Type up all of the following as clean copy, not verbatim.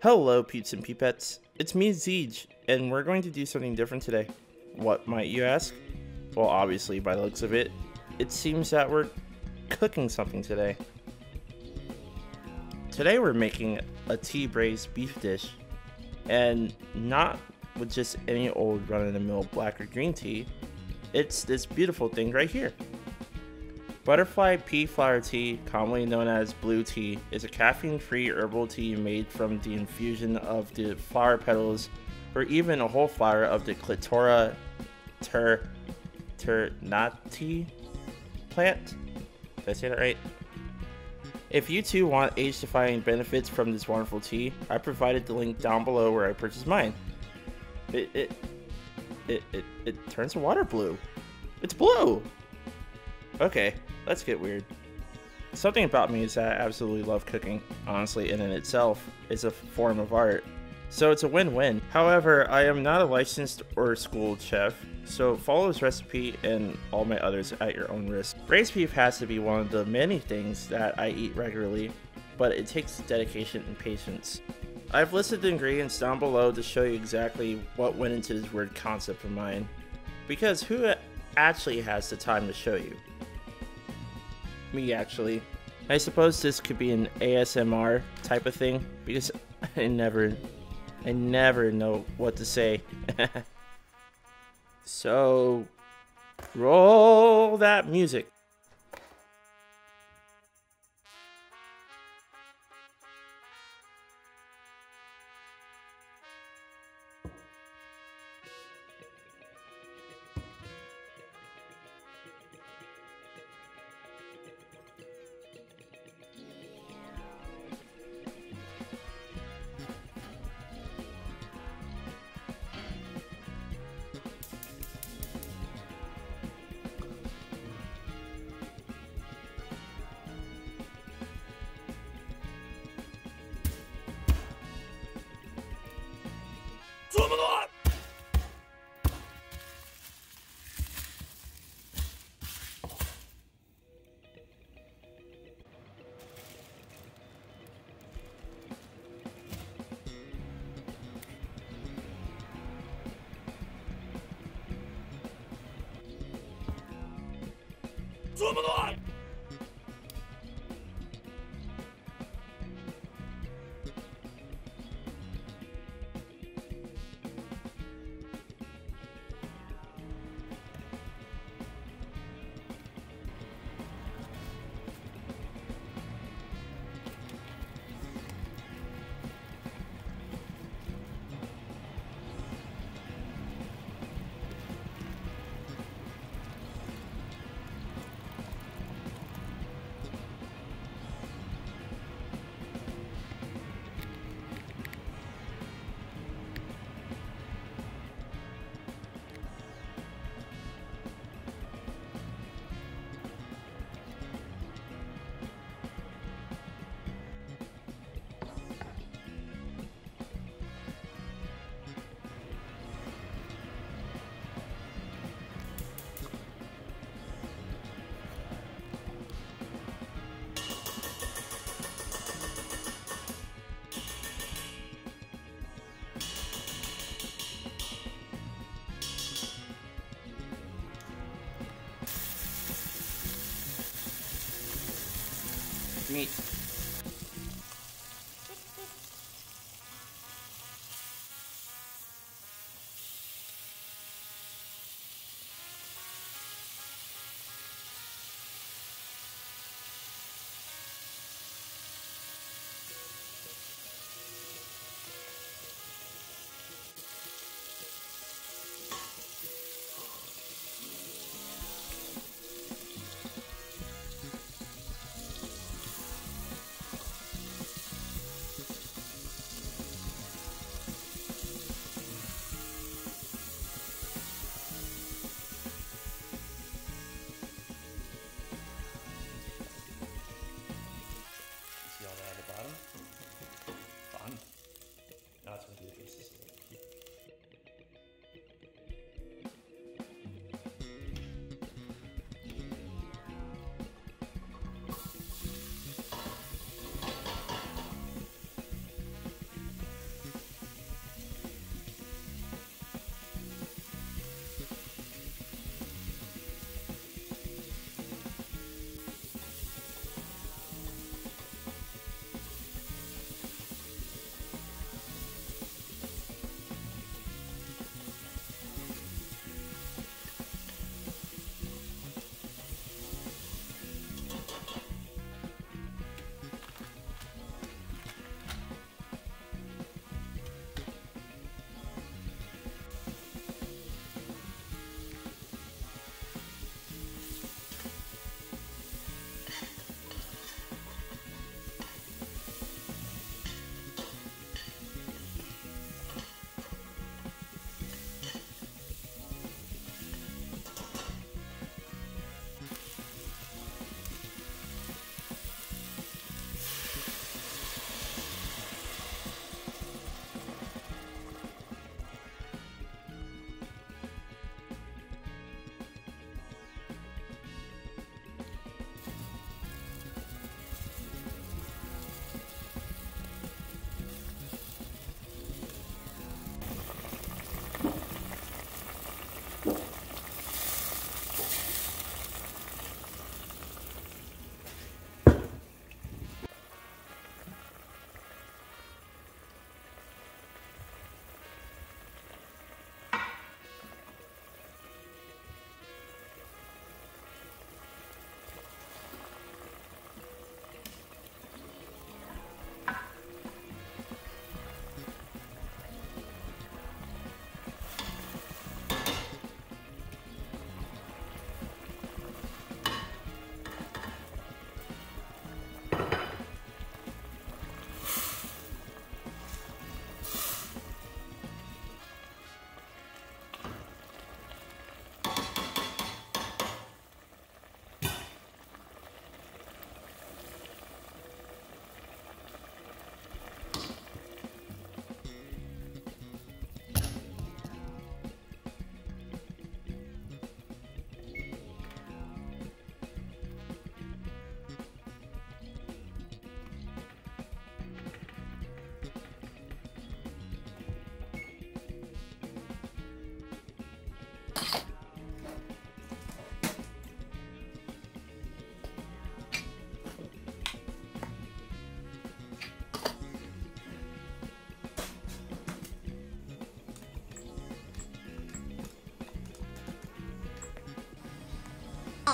Hello Peeps and Peepettes, it's me Zeej, and we're going to do something different today. What might you ask? Well, obviously by the looks of it, it seems that we're cooking something today. Today we're making a tea braised beef dish, and not with just any old run-of-the-mill black or green tea. It's this beautiful thing right here. Butterfly Pea flower tea, commonly known as blue tea, is a caffeine-free herbal tea made from the infusion of the flower petals or even a whole flower of the Clitora ternati plant. Did I say that right? If you too want age-defying benefits from this wonderful tea, I provided the link down below where I purchased mine. It turns the water blue. It's blue! Okay, let's get weird. Something about me is that I absolutely love cooking, honestly, and in itself is a form of art. So it's a win-win. However, I am not a licensed or schooled chef, so follow this recipe and all my others at your own risk. Braised beef has to be one of the many things that I eat regularly, but it takes dedication and patience. I've listed the ingredients down below to show you exactly what went into this weird concept of mine, because who actually has the time to show you? Me, actually. I suppose this could be an ASMR type of thing, because I never know what to say. So, roll that music. Meat.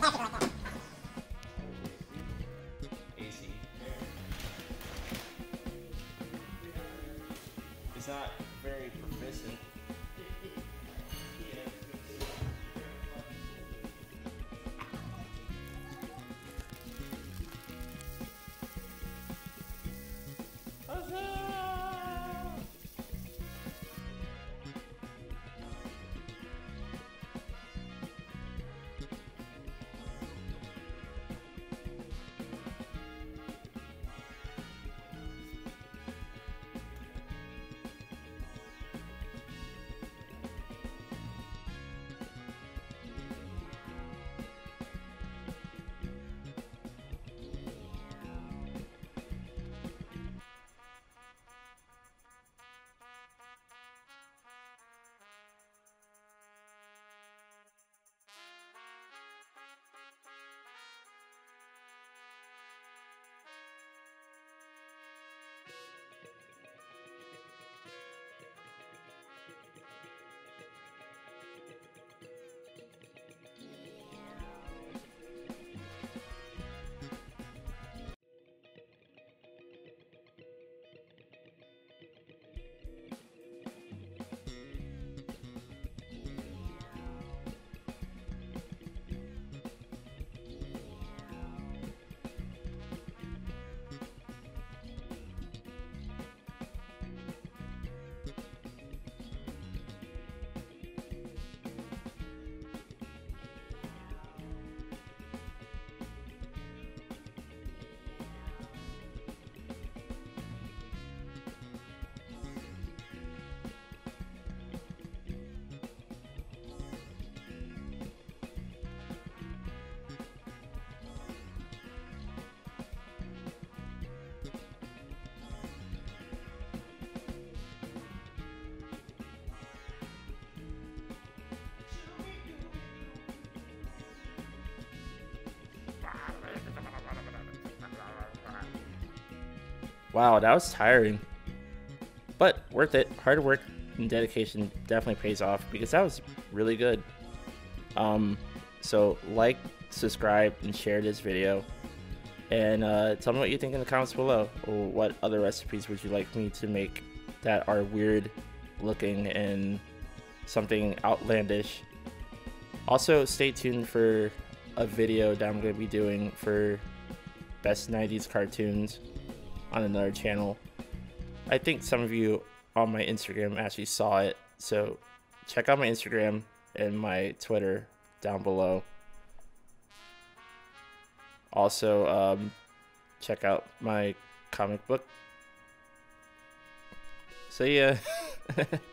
AC. It's not very proficient. Wow, that was tiring, but worth it. Hard work and dedication definitely pays off because that was really good. So like, subscribe, and share this video, and tell me what you think in the comments below. Or what other recipes would you like me to make that are weird looking and something outlandish. Also, stay tuned for a video that I'm going to be doing for best 90s cartoons on another channel. I think some of you on my Instagram actually saw it, so check out my Instagram and my Twitter down below. Also, check out my comic book. So yeah.